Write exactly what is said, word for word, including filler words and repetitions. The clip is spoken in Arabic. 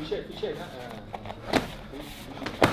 พิเชษพิเชษนะอ่า